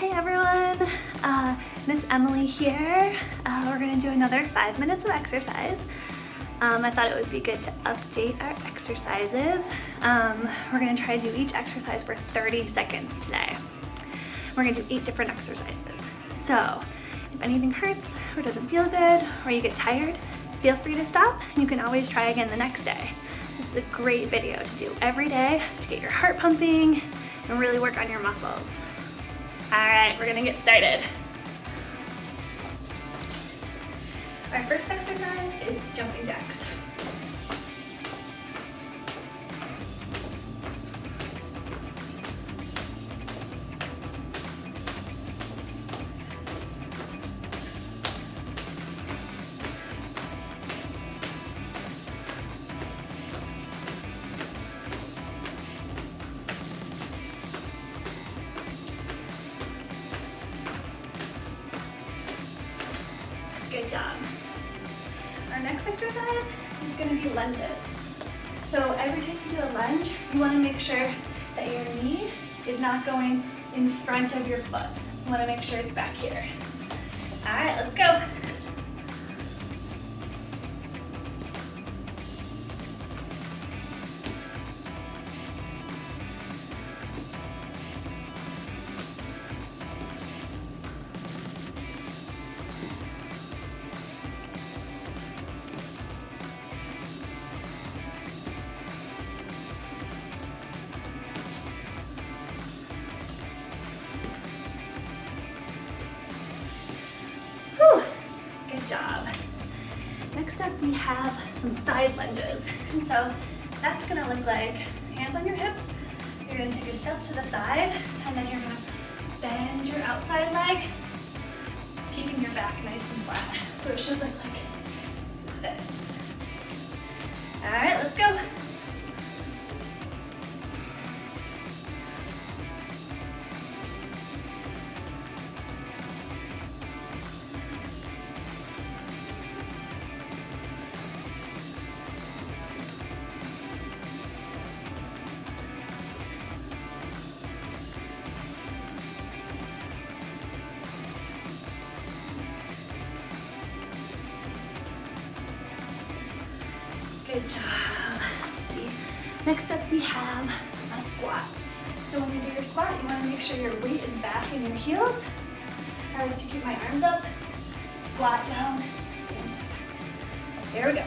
Hey everyone, Miss Emily here. We're gonna do another 5 minutes of exercise. I thought it would be good to update our exercises. We're gonna try to do each exercise for 30 seconds today. We're gonna do 8 different exercises. So if anything hurts or doesn't feel good or you get tired, feel free to stop and you can always try again the next day. This is a great video to do every day to get your heart pumping and really work on your muscles. All right, we're gonna get started. Our first exercise is jumping jacks. Good job. Our next exercise is going to be lunges. So every time you do a lunge, you want to make sure that your knee is not going in front of your foot. You want to make sure it's back here. All right, let's go. Good job. Next up, we have some side lunges. And so that's gonna look like hands on your hips. You're gonna take a step to the side, and then you're gonna bend your outside leg, keeping your back nice and flat. So it should look like this. All right, let's go. Good job. Let's see. Next up, we have a squat. So when you do your squat, you want to make sure your weight is back in your heels. I like to keep my arms up, squat down, stand up. There we go.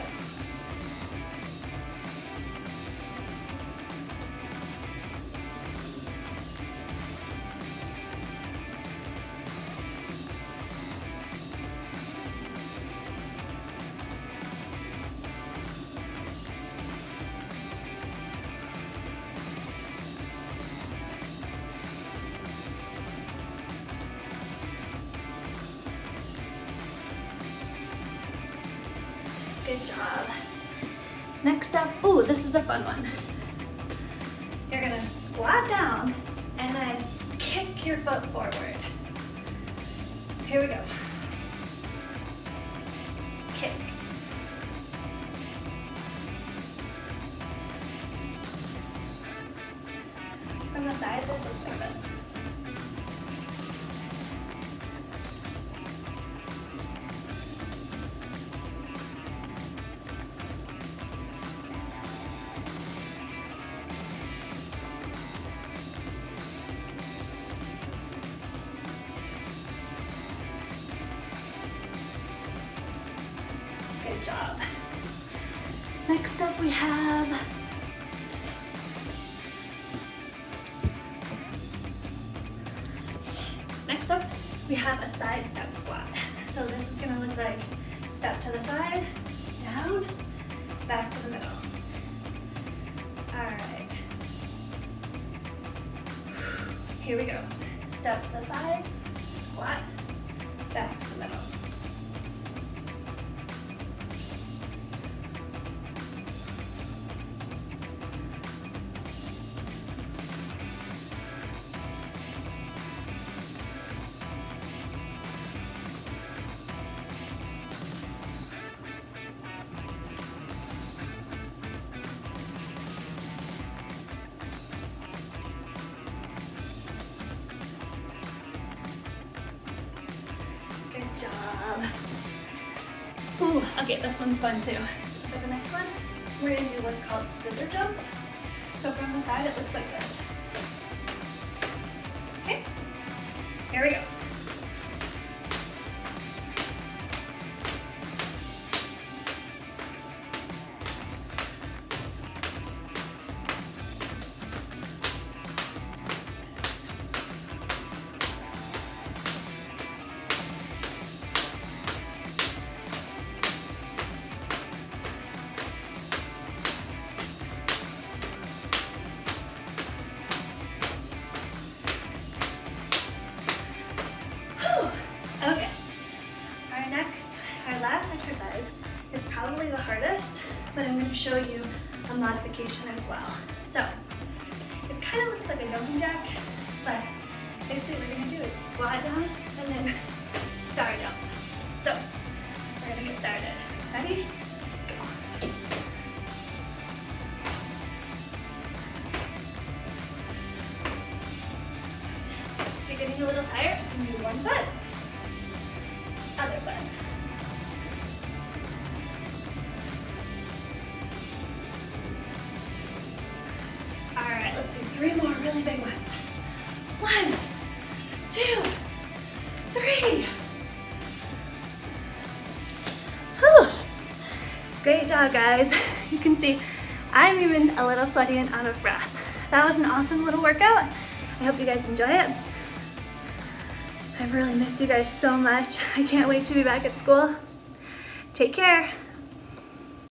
Good job. Next up, ooh, this is a fun one. You're gonna squat down and then kick your foot forward. Here we go. Kick. From the side, this looks like this. Good job. Next up we have a side step squat. So this is gonna look like step to the side, down, back to the middle. All right. Here we go. Step to the side, squat, back to the middle. Ooh, okay, this one's fun too. So for the next one, we're gonna do what's called scissor jumps. So from the side, it looks like this. Okay, here we go. Okay, our last exercise is probably the hardest, but I'm going to show you a modification as well. So, it kind of looks like a jumping jack, but basically what we're going to do is squat down and then star jump. So, we're going to get started. Ready? Go. If you're getting a little tired, you can do one foot. Other foot. All right, let's do 3 more really big ones. 1, 2, 3. Whew. Great job, guys. You can see I'm even a little sweaty and out of breath. That was an awesome little workout. I hope you guys enjoy it. I've really missed you guys so much. I can't wait to be back at school. Take care.